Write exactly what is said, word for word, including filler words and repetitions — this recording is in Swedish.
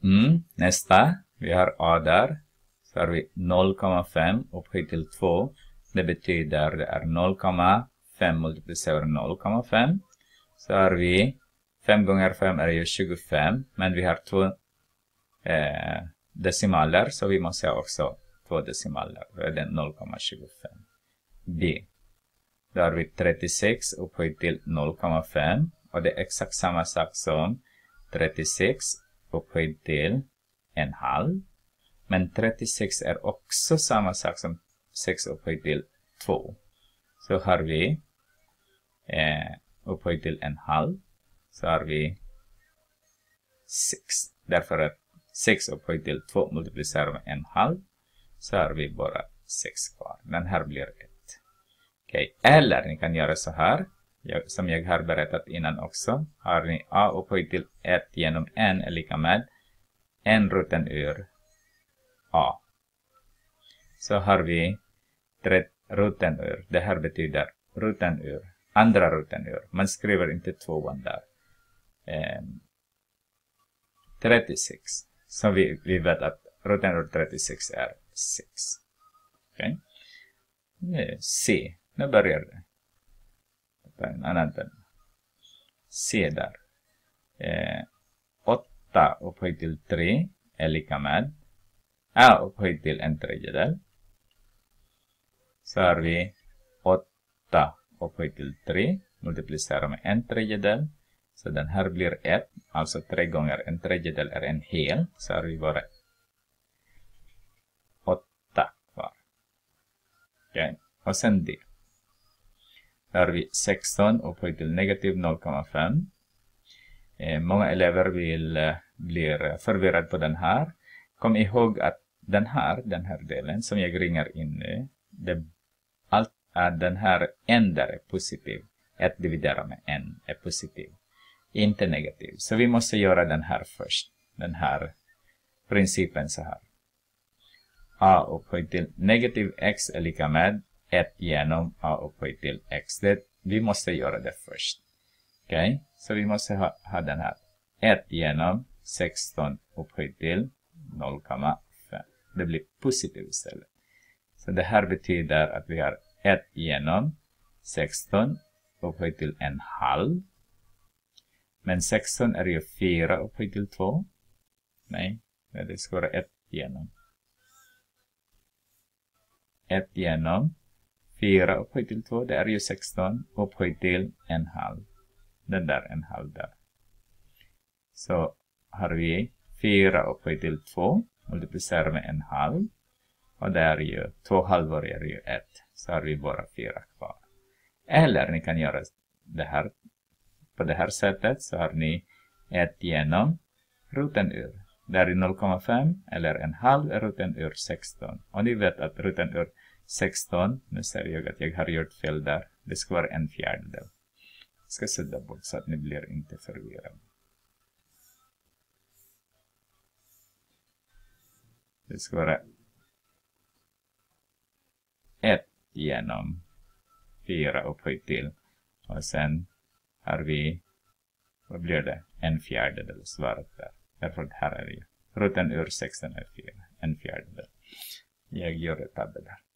Mm. Nästa, vi har A där. Så har vi noll komma fem upphöjt till två. Det betyder det är noll komma fem multiplicerat noll komma fem. Så har vi fem gånger fem är ju tjugofem. Men vi har två eh, decimaler. Så vi måste ha också två decimaler. Då är det noll komma tjugofem. B. Då har vi trettiosex upphöjt till noll komma fem. Och det är exakt samma sak som trettiosex upphöjt till en halv. Men trettiosex är också samma sak som sex upphöjt till två. Så har vi eh, upphöjt till en halv. Så har vi sex. Därför att sex upphöjt till två multiplicerar med en halv. Så har vi bara sex kvar. Den här blir ett. Okej. Okay. Eller ni kan göra så här. Jag, som jag har berättat innan också. Har ni A upphöjt till ett genom n är lika med en roten ur A. Så har vi roten ur. Det här betyder roten ur. Andra roten ur. Man skriver inte tvåan där. Eh, trettiosex. Så vi, vi vet att roten ur trettiosex är sex. Okej. Okay. C. Nu börjar det. En annan pen. C där. Eh, åtta upphöjt till tre är lika med A upphöjt till en tredjedel. Så har vi åtta upphöjt till tre. Multiplicerar med en tredjedel. Så den här blir ett. Alltså tre gånger en tredjedel är en hel. Så har vi bara åtta kvar. Okay. Och sen D. Då har vi sexton upphöjt till negativ noll komma fem. Eh, många elever vill eh, blir förvirrade på den här. Kom ihåg att den här, den här delen som jag ringar in nu. Det, allt, att den här n där är positiv. ett dividerat med n är positiv. Inte negativ. Så vi måste göra den här först. Den här principen så här. A upphöjt till negativ x är lika med ett genom A upphöjt till x. Det, vi måste göra det först. Okej, okay? Så vi måste ha, ha den här. ett genom sexton upphöjt till noll komma fem. Det blir positivt istället. Så det här betyder att vi har ett genom sexton upphöjt till en halv. Men sexton är ju fyra upphöjt till två. Nej, det ska vara ett genom. ett genom fyra upphöjt till två, det är ju sexton upphöjt till en halv. Den där en halv där. Så har vi fyra upphöjt till två. Multiplicerar med en halv. Och det är ju två halvor är ju ett. Så har vi bara fyra kvar. Eller ni kan göra det här. På det här sättet så har ni ett genom roten ur. Det är noll komma fem eller en halv är roten ur sexton. Och ni vet att roten ur sexton, nu ser jag att jag har gjort fel där. Det ska vara en fjärdedel. Jag ska sätta bort så att ni blir inte förvirrade. Det ska vara ett genom fyra upphöjt till. Och sen har vi, vad blir det? En fjärdedel svaret där. Därför att här är det ju. Roten ur sexton är fyra. En fjärdedel. Jag gör ett tabbe där.